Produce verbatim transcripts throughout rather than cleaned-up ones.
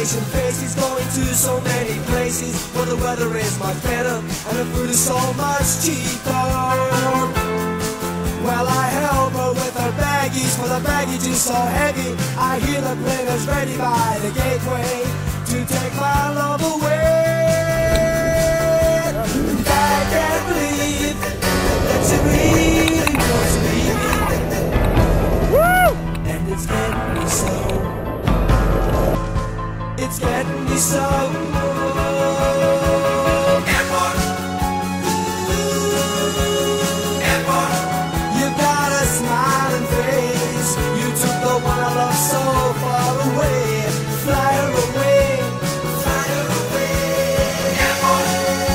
vacation faces, going to so many places where the weather is much better and the food is so much cheaper. Well, I help her with her baggies, for the baggage is so heavy. I hear the plane is ready by the gateway to take my love away. And I can't believe that she really wants me. Woo! And it's getting me so. It's getting me so. Airport. Airport. You got a smiling face. You took the one I love so far away. Fly her away. Fly her away. Airport.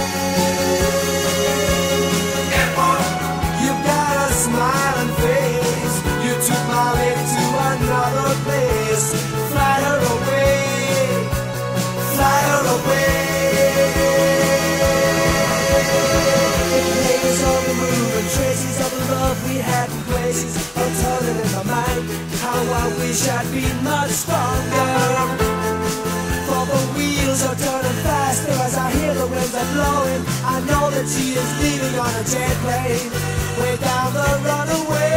Airport. You got a smiling face. You took my lady to another place. Fly her away. Fly her away. Layers of the moon and traces of the love we had in places are turning in my mind. How I wish I'd been much stronger. For the wheels are turning faster as I hear the winds are blowing. I know that she is leaving on a jet plane way down the runaway.